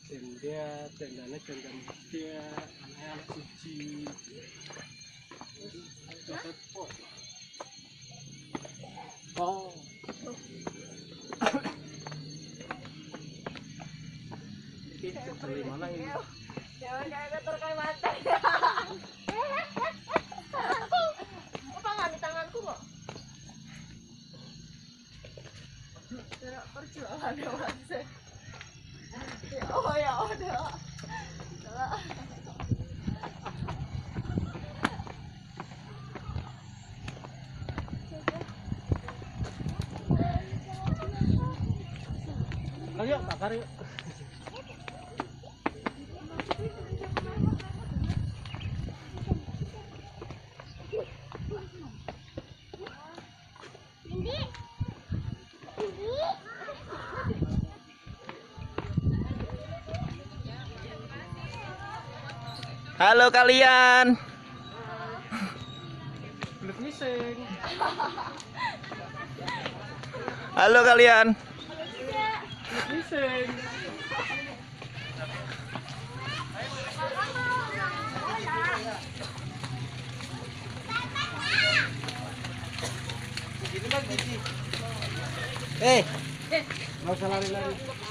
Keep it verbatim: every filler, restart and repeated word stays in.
Tenda, tendanya tenda dia, anak-anak suci. Oh. Ini dari mana ini? Jangan kayak terkait mata. Apa nggak di tanganku kok? Tidak perjuangan ya mas. Oh ya udah. Ayo, bakar yuk. Halo kalian. Belum mising. Halo kalian. Belum mising. Eh, Nggak usah lari-lari.